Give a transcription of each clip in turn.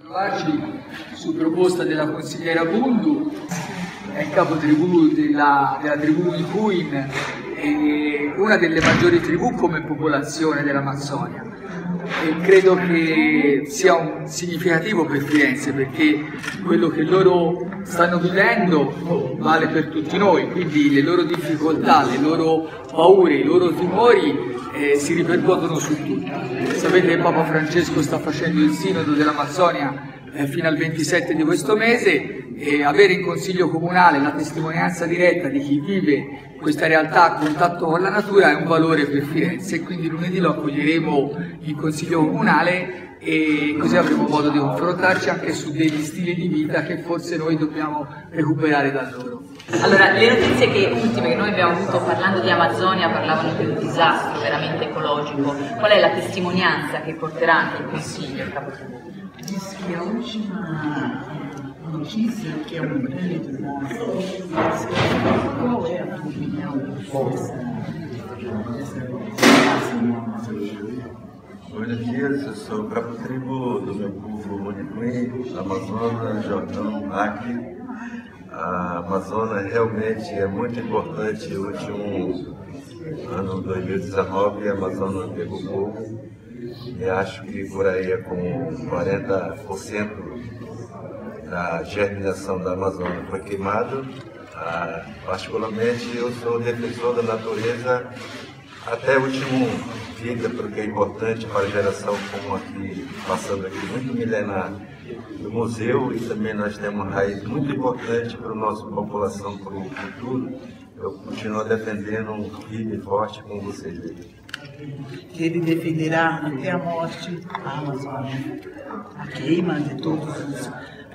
Su proposta della consigliera Bundu, è il capo tribù della tribù Ipuin, una delle maggiori tribù come popolazione dell'Amazzonia. E credo che sia un significativo per Firenze, perché quello che loro stanno vivendo vale per tutti noi, quindi le loro difficoltà, le loro paure, i loro timori si ripercuotono su tutti. Sapete che Papa Francesco sta facendo il Sinodo dell'Amazzonia fino al 27 di questo mese, e avere in Consiglio Comunale la testimonianza diretta di chi vive questa realtà a contatto con la natura è un valore per Firenze, e quindi lunedì lo accoglieremo in Consiglio Comunale e così avremo modo di confrontarci anche su degli stili di vita che forse noi dobbiamo recuperare da loro. Allora, le notizie ultime che noi abbiamo avuto parlando di Amazzonia parlavano di un disastro veramente ecologico. Qual è la testimonianza che porterà anche il Consiglio, il Capo Tribù? Diz que a última notícia, que é um grande desastre, qual é a tua opinião dessa Buenos dias, eu sou o Capo Tribù do meu povo Monicuim, Amazonas, Jordão, Acre. A Amazônia realmente é muito importante. O último ano 2019, a Amazônia pegou fogo. E acho que por aí é com 40% da germinação da Amazônia foi queimado. Particularmente, eu sou defensor da natureza até o último vida, porque é importante para a geração como aqui, passando aqui muito milenar do museu, e também nós temos uma raiz muito importante para a nossa população, para o futuro. Eu continuo defendendo firme e forte com vocês aí. Que ele defenderá até a morte a Amazônia, a queima de todos os...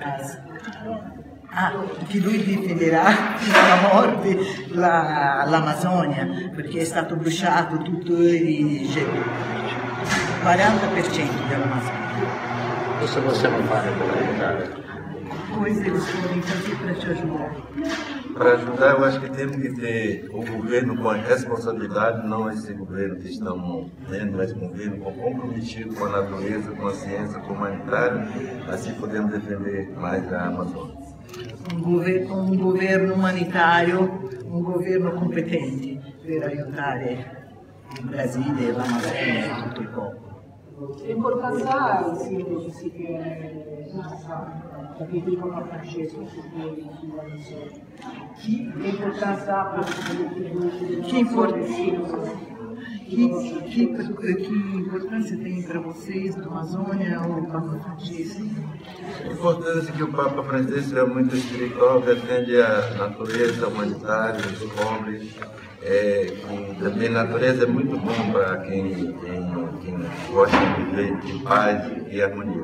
che lui difenderà fino alla morte l'Amazzonia, perché è stato bruciato tutto il 40% dell'Amazzonia. Cosa possiamo fare per aiutare? Coisas eles podem fazer para te ajudar. Para ajudar, eu acho que temos que ter o governo com a responsabilidade, não esse governo que estamos vendo, mas um governo comprometido com a natureza, com a ciência, com o humanitário, assim podemos defender mais a Amazônia. Um governo umanitário, um governo competente per aiutare il Brasile, l'Amazzonia e tutto il popolo. Che importanza ha il sindaco di Siciliano, perché dico Papa Francesco sull'Amazzonia? Che importanza ha per Que importância tem para vocês da Amazônia o Papa Francisco? A importância que o Papa Francisco é muito espiritual, defende a natureza humanitária, os pobres. Também a natureza é muito bom para quem gosta de viver em paz e harmonia.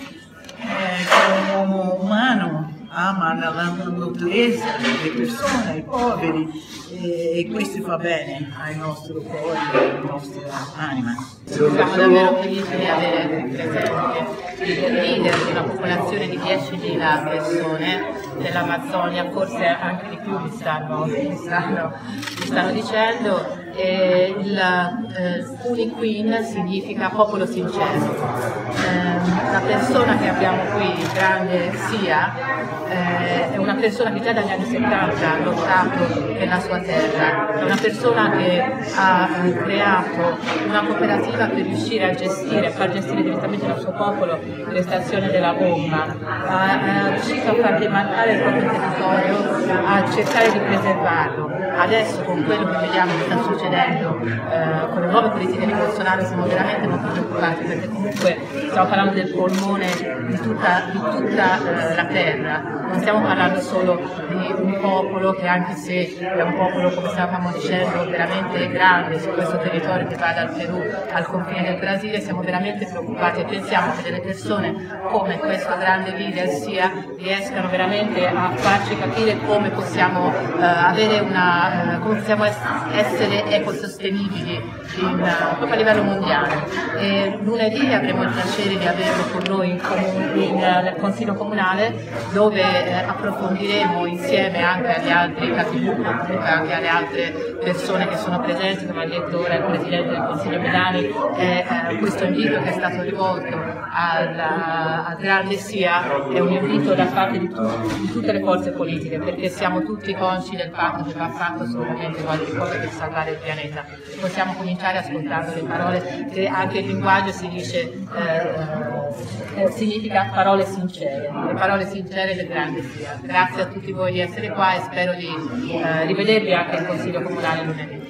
Como umano ama la natureza, le persone, i poveri, e questo fa bene al nostro cuore, alla nostra anima. Siamo davvero felici di avere presente il leader di una popolazione di 10.000 persone dell'Amazzonia, forse anche di più mi stanno dicendo. Uniqueen significa popolo sincero. La persona che abbiamo qui, grande Sia, è una persona che già dagli anni 70 ha lottato per la sua terra, è una persona che ha creato una cooperativa per riuscire a far gestire direttamente il suo popolo l'estrazione della gomma, è riuscito a far demandare il proprio territorio, a cercare di preservarlo. Adesso con quello che vediamo che sta succedendo con le nuove politiche di Bolsonaro siamo veramente molto preoccupati, perché comunque stiamo parlando del polmone di tutta la terra. Non stiamo parlando solo di un popolo che, anche se è un popolo, come stavamo dicendo, veramente grande su questo territorio che va dal Perù al confine del Brasile, siamo veramente preoccupati e pensiamo che delle persone come questo grande leader riescano veramente a farci capire come possiamo avere una come possiamo essere ecosostenibili proprio a livello mondiale. E lunedì avremo il piacere di averlo con noi nel Consiglio Comunale, dove approfondiremo insieme anche agli altri capigruppo, comunque anche alle altre persone che sono presenti, come ha detto ora il Presidente del Consiglio Milani, questo invito che è stato rivolto al Grande Sia è un invito da parte di tutte le forze politiche, perché siamo tutti consci del fatto che va fatto assolutamente qualche cosa per salvare il pianeta. Possiamo cominciare ascoltando le parole, che anche il linguaggio si dice significa parole sincere, le parole sincere del Grande Sia. Grazie a tutti voi di essere qua e spero di rivedervi anche in Consiglio Comunale lunedì.